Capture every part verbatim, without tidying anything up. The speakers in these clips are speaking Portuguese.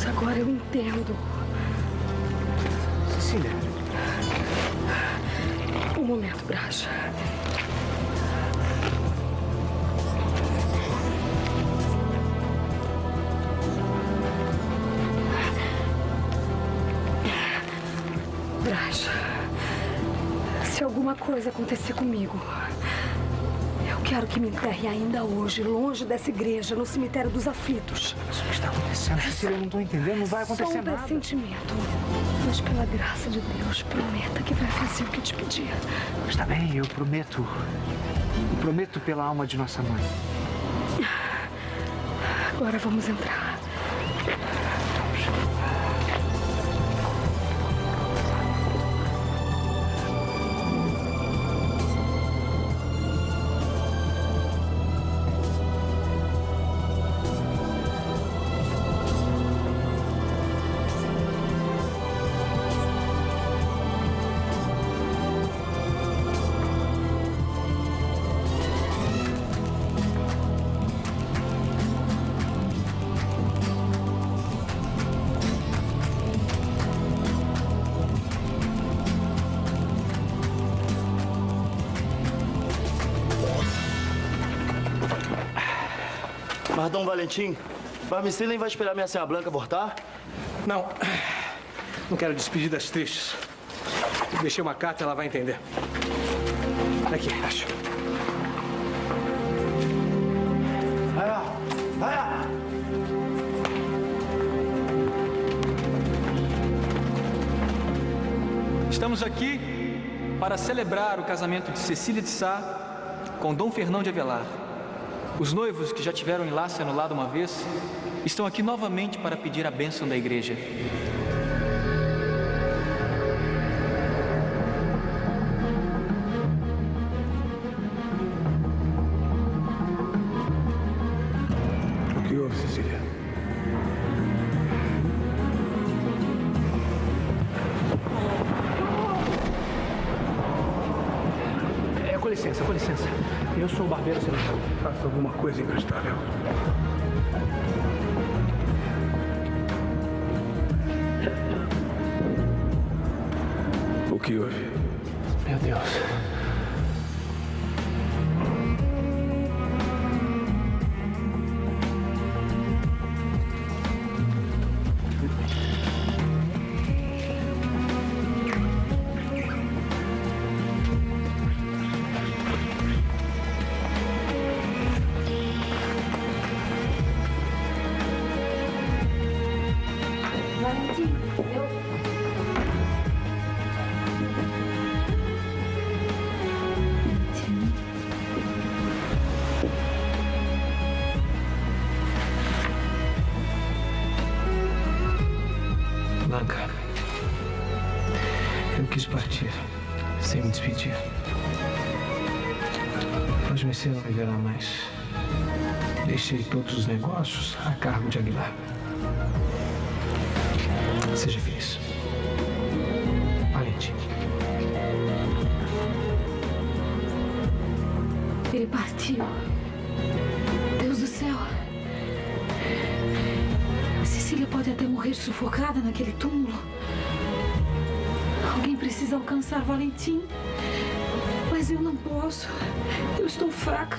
Deus, agora eu entendo. Cecília. Um momento, Brás. Brás, se alguma coisa acontecer comigo, eu quero que me enterre ainda hoje, longe dessa igreja, no cemitério dos aflitos. Mas o que está acontecendo, Cecília? Eu não estou entendendo, não vai acontecer Só um nada. pressentimento. Mas pela graça de Deus, prometa que vai fazer o que te pedir. Está bem, eu prometo. Eu prometo pela alma de nossa mãe. Agora vamos entrar. Mas, Dom Valentim, Barmecilem vai esperar minha senha Blanca voltar? Não. Não quero despedidas tristes. Deixei uma carta, ela vai entender. Aqui, acho. Vai lá, vai lá! Estamos aqui para celebrar o casamento de Cecília de Sá com Dom Fernão de Avelar. Os noivos que já tiveram enlace anulado uma vez estão aqui novamente para pedir a bênção da igreja. O que houve, Cecília? É, com licença, com licença. Eu sou o barbeiro Celestão. Faça alguma coisa imprestável. O que houve? Meu Deus. Blanca, eu quis partir sem me despedir. Mas Mercê não me verá mais. Deixei todos os negócios a cargo de Aguilar. Seja feliz. Valentim. Ele partiu. Deus do céu. Cecília pode até morrer sufocada naquele túmulo. Alguém precisa alcançar Valentim. Mas eu não posso. Eu estou fraca.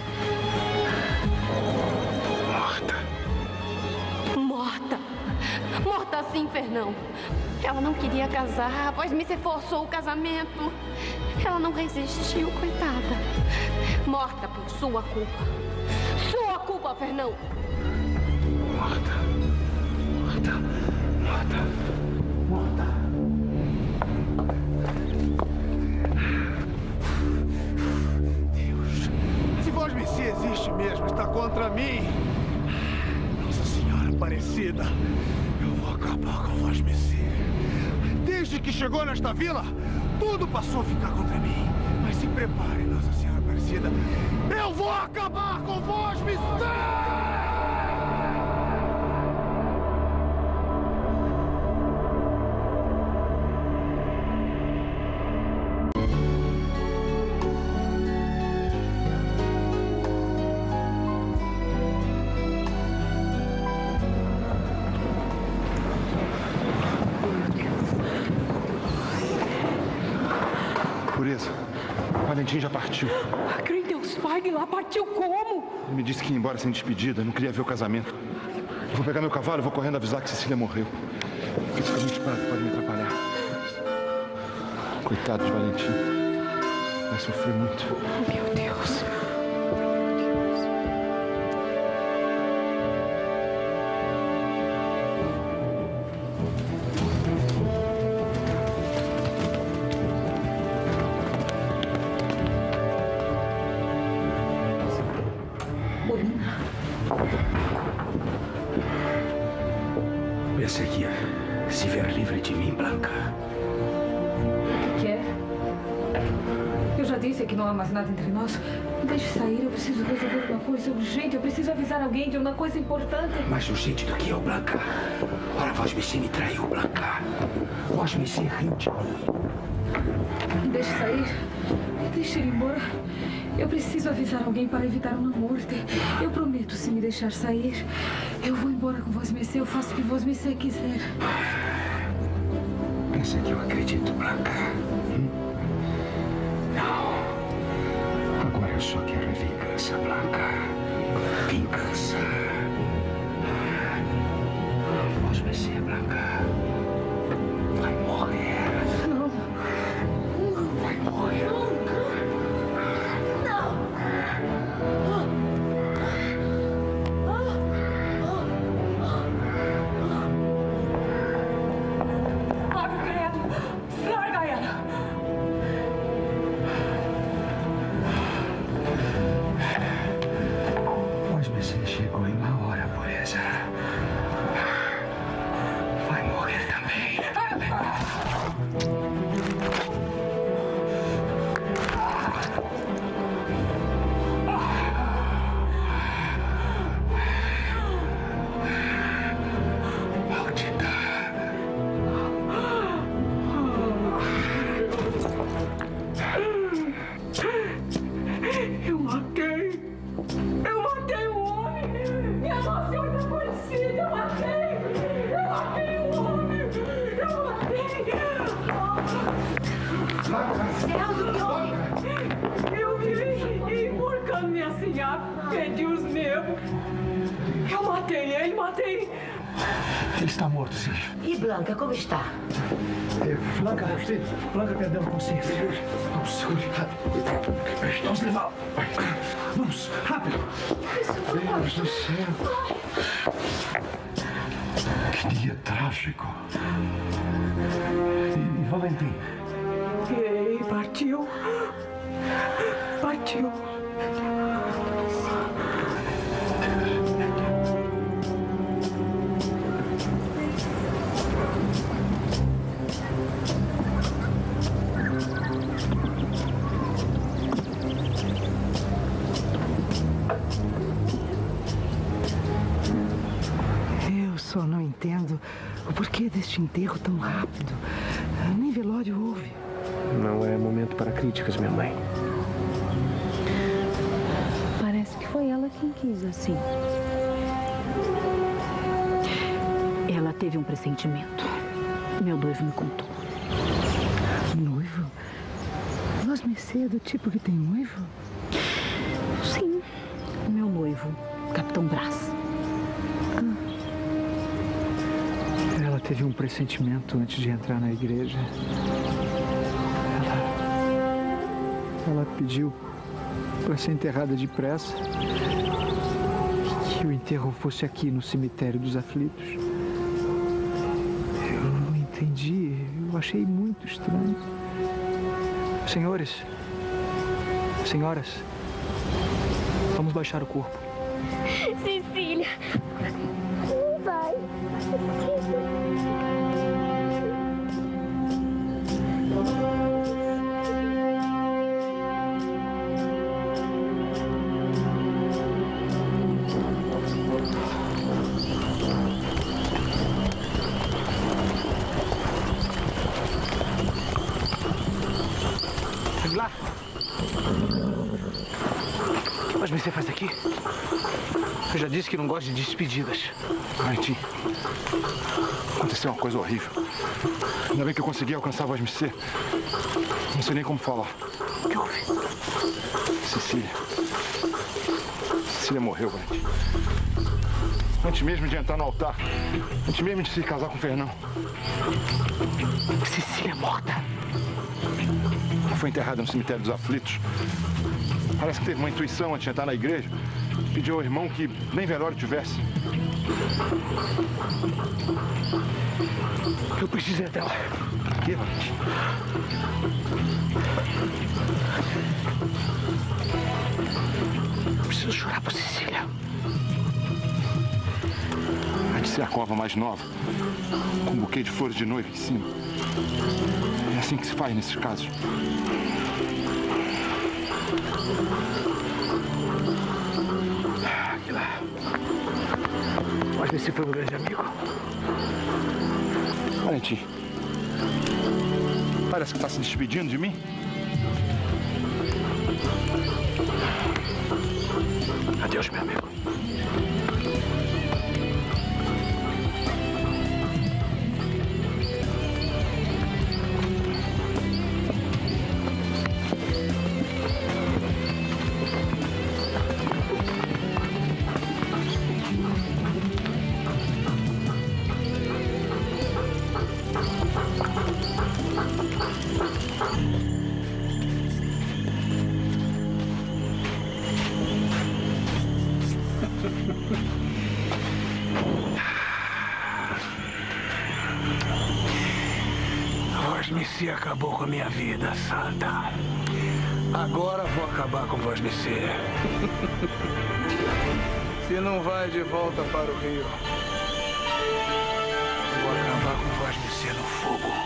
Morta. Morta. Morta sim, Fernão. Ela não queria casar, pois me se forçou o casamento. Ela não resistiu, coitada. Morta por sua culpa. Sua culpa, Fernão. Morta. Morta. Morta. Morta. Deus. Se Vosmecê existe mesmo, está contra mim. Nossa Senhora Aparecida. Eu vou acabar com Vosmecê. Desde que chegou nesta vila, tudo passou a ficar contra mim. Mas se prepare, Nossa Senhora Aparecida. Eu vou acabar com Vosmecê! Valentim já partiu. Crê em Deus, pai, de lá partiu como? Ele me disse que ia embora sem despedida, não queria ver o casamento. Eu vou pegar meu cavalo e vou correndo avisar que Cecília morreu. Porque esse caminho de prata pode me atrapalhar. Coitado de Valentim. Vai sofrer muito. Meu Deus. Perseguir. Se ver livre de mim, Blanca. O que é? Eu já disse que não há mais nada entre nós. Me deixe sair, eu preciso resolver uma coisa urgente. Eu preciso avisar alguém de uma coisa importante. Mais urgente do que eu, Blanca. Ora, Vosmecê me traiu, Blanca. Vosmecê riu de mim. Me deixe sair. Me deixe ir embora. Eu preciso avisar alguém para evitar uma morte. Eu prometo, se me deixar sair, eu vou embora com Vosmecê. Eu faço o que Vosmecê quiser. Pensa que eu acredito, Blanca? Hum? Não. Agora eu só quero vingança, Blanca. Vingança. Vosmecê, Blanca. Vai morrer. Não. Vai morrer. Ele está morto, sim. E Blanca, como está? É, Blanca, você? Blanca, perdão, você. Vamos, segure. Vamos levá-la. Vamos, rápido. Deus do céu. Que dia trágico. E, e Valentim? Ei, partiu. Partiu. Só não entendo o porquê deste enterro tão rápido. Nem velório houve. Não é momento para críticas, minha mãe. Parece que foi ela quem quis assim. Ela teve um pressentimento. Meu noivo me contou. Noivo? Vosmecê é do tipo que tem noivo? Sim, meu noivo, Capitão Brás. Ela teve um pressentimento antes de entrar na igreja. Ela, ela pediu para ser enterrada depressa. Que o enterro fosse aqui no cemitério dos aflitos. Eu não entendi. Eu achei muito estranho. Senhores, senhoras, vamos baixar o corpo. Cecília, não vai. Chegue lá. O que mais você faz aqui? Eu já disse que não gosto de despedidas. Valentim, aconteceu uma coisa horrível. Ainda bem que eu consegui alcançar a voz Missê. Não sei nem como falar. O que houve? Cecília. Cecília morreu, Valentim. Antes mesmo de entrar no altar. Antes mesmo de se casar com o Fernão. Cecília morta. Ela foi enterrada no cemitério dos aflitos. Parece que teve uma intuição antes de entrar na igreja. Pediu ao irmão que nem velório tivesse. Eu preciso ir dela. Por quê, Valentim? Eu preciso chorar por Cecília. Há de ser a cova mais nova, com um buquê de flores de noiva em cima. É assim que se faz nesses casos. Aquilo lá. Mas esse foi um grande amigo. Valentim, parece que está se despedindo de mim. Adeus, meu amigo. Voz Missê acabou com a minha vida, Santa. Agora vou acabar com Voz Missê. Se não vai de volta para o Rio, Vou acabar com Voz Missê no fogo.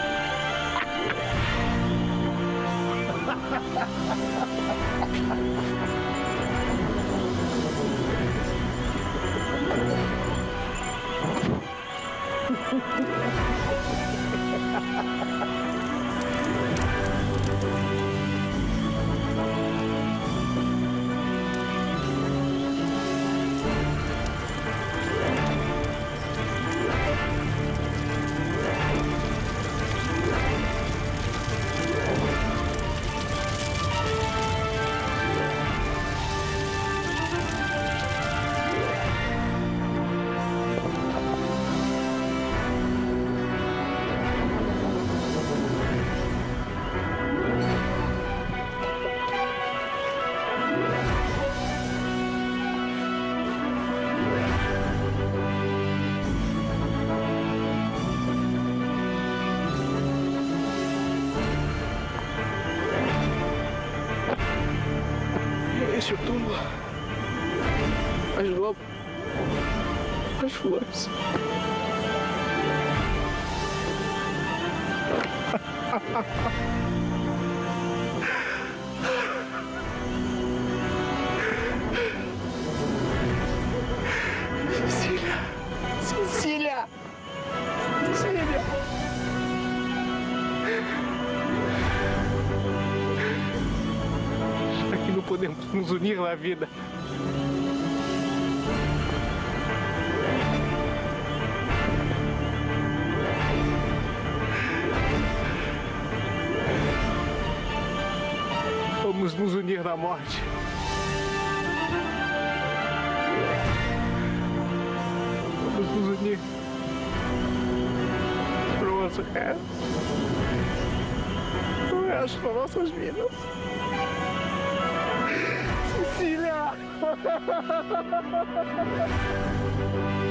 Esse é o túmulo. As lobo. As flores. Cecília! Cecília! Cecília! Já que não podemos nos unir na vida. Vamos nos unir na morte. Vamos nos unir para o nosso resto. Para o resto das nossas vidas. Cecília!